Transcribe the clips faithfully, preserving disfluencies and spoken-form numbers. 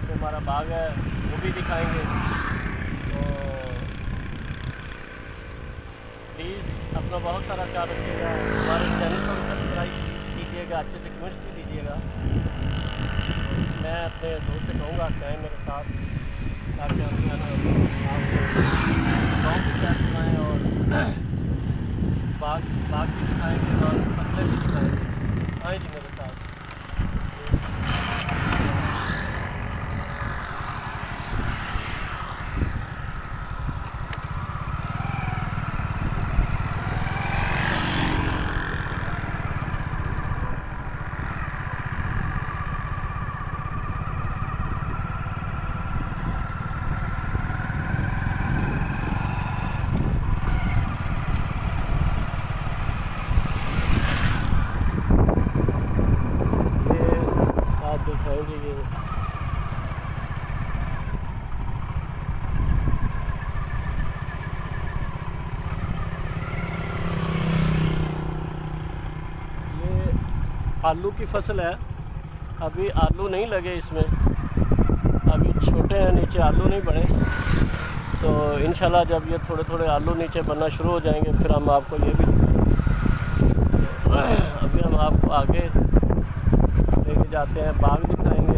आपको हमारा बाग है वो भी दिखाएंगे। तो प्लीज़ अपना बहुत सारा ख्याल रखिएगा, हमारे चैनल को सब्सक्राइब कीजिएगा, अच्छे से कमेंट्स भी दीजिएगा। मैं अपने दोस्त से कहूँगा कि आए मेरे साथ, ताकि हम जो है ना आपको गाँव की सैर कराएँ और बाग बाग भी दिखाएँगे और फसलें भी दिखाएँगे। आए जी मेरे साथ। आलू की फसल है, अभी आलू नहीं लगे इसमें, अभी छोटे हैं, नीचे आलू नहीं बढ़े। तो इंशाल्लाह जब ये थोड़े थोड़े आलू नीचे बनना शुरू हो जाएंगे फिर हम आपको ये भी दिखाएंगे। अभी हम आपको आगे लेके जाते हैं, बाग दिखाएंगे।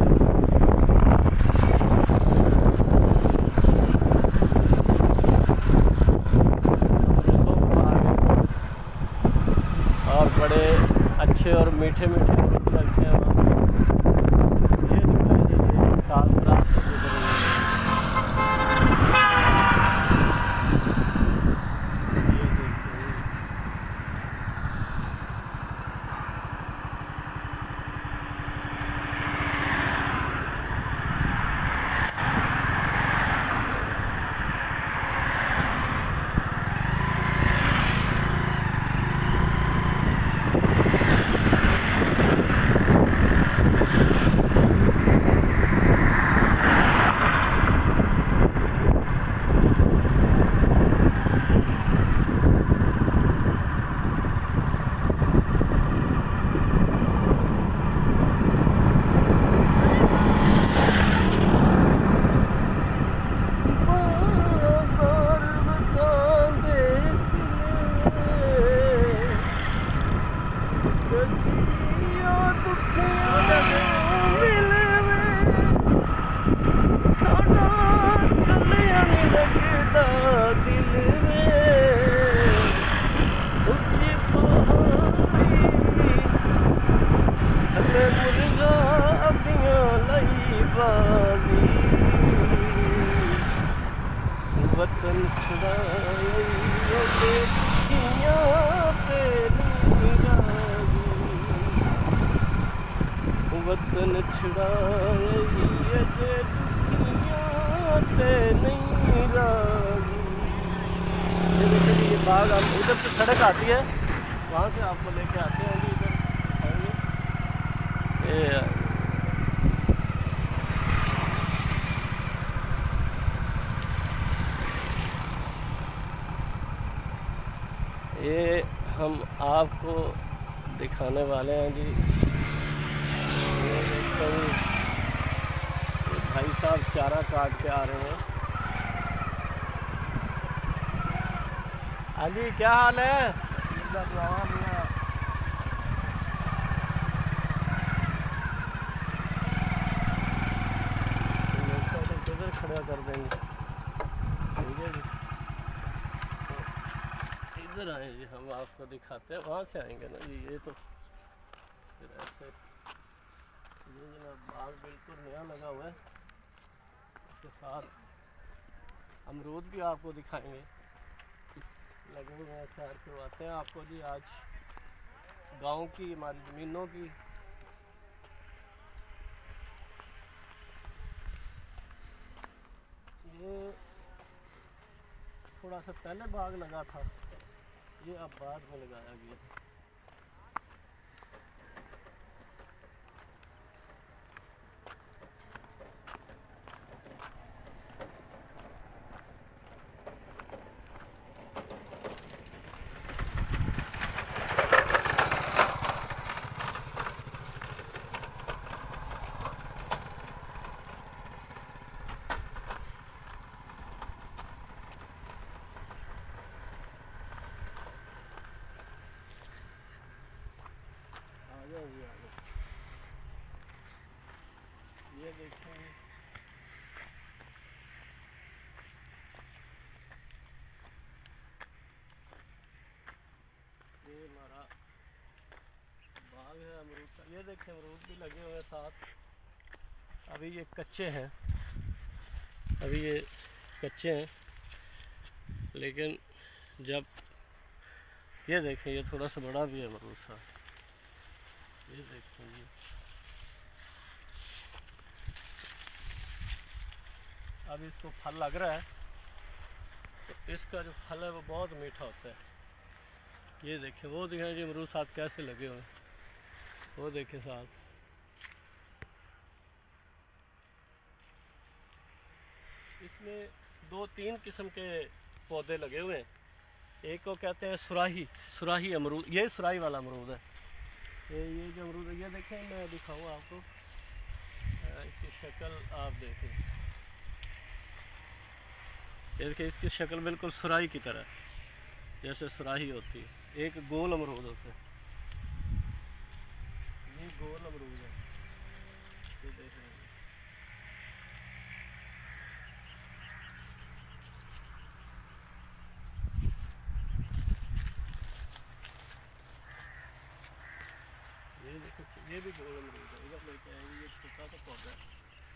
और बड़े अच्छे और मीठे मीठे लगते हैं वहाँ। ये दिखाई दीजिए साल रात वतन छुड़ाए वतन छुड़ाए नहीं राजी। ये देखिए ये बाग, हम इधर से सड़क आती है, वहाँ से आपको लेके आते हैं जी। इधर आएंगे, ये ये हम आपको दिखाने वाले हैं जी। ये भाई साहब चारा काट के आ रहे हैं। हाँ जी, क्या हाल है? किधर खड़ा कर देंगे, ठीक है जी। इधर आए जी, हम आपको दिखाते हैं, वहाँ से आएंगे ना जी। ये तो फिर ऐसे ये जनाब बाग बिल्कुल नया लगा हुआ है, उसके साथ अमरूद भी आपको दिखाएंगे, लगे हुए हैं। सैर करवाते हैं आपको जी आज गांव की, हमारी ज़मीनों की। ये थोड़ा सा पहले बाग लगा था, ये अब बाद में लगाया गया। ये देखें अमरूद भी लगे हुए हैं साथ। अभी ये कच्चे हैं, अभी ये कच्चे हैं, लेकिन जब ये देखें ये थोड़ा सा बड़ा भी है अमरूद साथ। ये देखें ये अब इसको फल लग रहा है, तो इसका जो फल है वो बहुत मीठा होता है। ये देखें वो दिखाएं जी अमरूद साथ कैसे लगे हुए हैं, वो देखें साथ। इसमें दो तीन किस्म के पौधे लगे हुए हैं। एक को कहते हैं सुराही, सुराही अमरूद, ये सुराही वाला अमरूद है। ये ये जो अमरूद है ये देखें, मैं दिखाऊँ आपको, इसकी शक्ल आप देखें, ये देखिए इसकी शक्ल बिल्कुल सुराही की तरह जैसे सुराही होती है। एक गोल अमरूद होता है, ये गोल अमरूद है, ये देख रहे हैं। ये देखो ये भी गोल अमरूद है, इधर लेके आएंगे। ये छोटा सा पौधा है,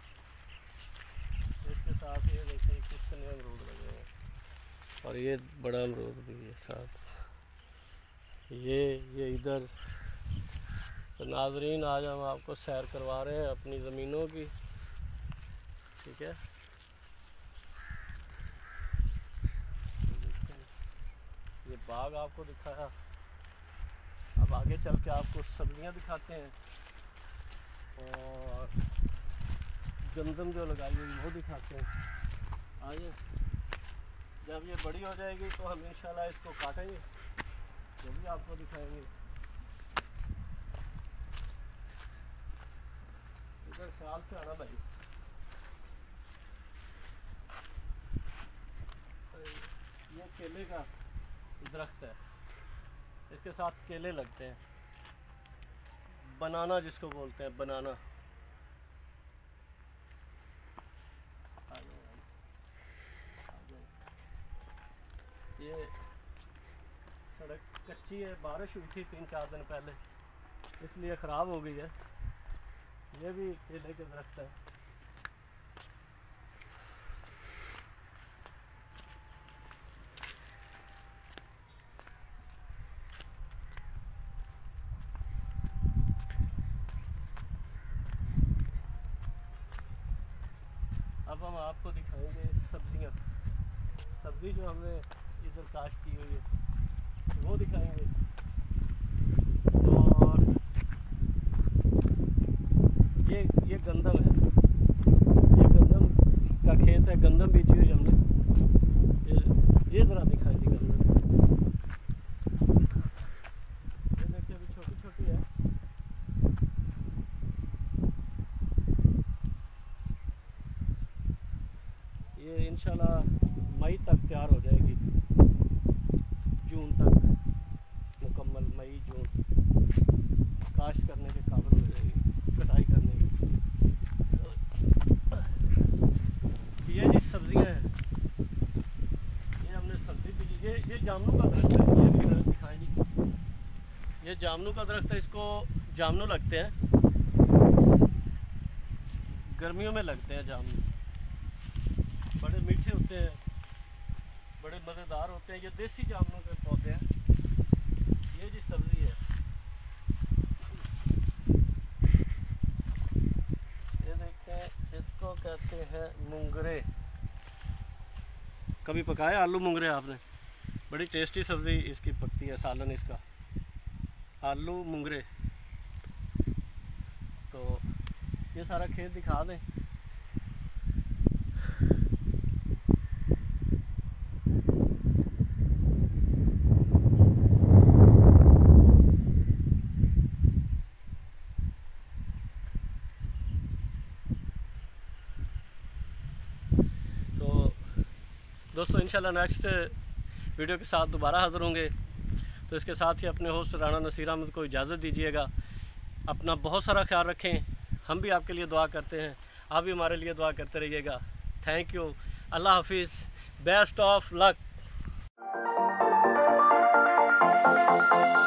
इसके साथ ये देखिए कितने अमरूद लगे हैं, और ये बड़ा अमरूद भी है साथ। ये ये इधर। तो नाजरीन आज हम आपको सैर करवा रहे हैं अपनी ज़मीनों की, ठीक है। ये बाग आपको दिखाया, अब आगे चल के आपको सब्जियां दिखाते हैं और गंदम जो लगाई हुई वो दिखाते हैं। आइए, जब ये बड़ी हो जाएगी तो हम इंशाल्लाह इसको काटेंगे, वो भी आपको दिखाएंगे। इधर ख्याल से आना भाई। ये केले का दरख्त है, इसके साथ केले लगते हैं, बनाना जिसको बोलते हैं, बनाना। ये सड़क कच्ची है, बारिश हुई थी तीन चार दिन पहले, इसलिए ख़राब हो गई है। ये भी केले के दरख्त है। अब हम आपको दिखाएंगे सब्जियां, सब्ज़ी जो हमने इधर काश्त की हुई है वो दिखाएंगे। और ये ये गंदम है, ये गंदम का खेत है, गंदम बीजी हुई हमने। ये ये ज़रा दिखाएंगे गंदम, ये देखिए अभी छोटी छोटी है। ये इंशाल्लाह मई तक तैयार हो जाएगी, जून तक मुकम्मल, मई जून काश्त करने के काबिल हो जाएगी, कटाई करने की। तो ये जी सब्जियां हैं, ये हमने सब्जी भी, ये ये जामनू का दरख्त है, ये भी दरख्त दिखाएं जी। ये जामनू का दरख्त है, इसको जामनू लगते हैं, गर्मियों में लगते हैं जामनू, बड़े मीठे होते हैं, बड़े मज़ेदार होते हैं। ये देसी जामुनों के पौधे हैं। ये जी सब्ज़ी है, ये देखें, इसको कहते हैं मुंगरे। कभी पकाया आलू मुंगरे आपने? बड़ी टेस्टी सब्ज़ी इसकी पकती है, सालन इसका, आलू मुंगरे। तो ये सारा खेत दिखा दें। दोस्तों इंशाल्लाह नेक्स्ट वीडियो के साथ दोबारा हाज़िर होंगे। तो इसके साथ ही अपने होस्ट राना नसीर अहमद को इजाज़त दीजिएगा। अपना बहुत सारा ख्याल रखें, हम भी आपके लिए दुआ करते हैं, आप भी हमारे लिए दुआ करते रहिएगा। थैंक यू, अल्लाह हाफिज़, बेस्ट ऑफ लक।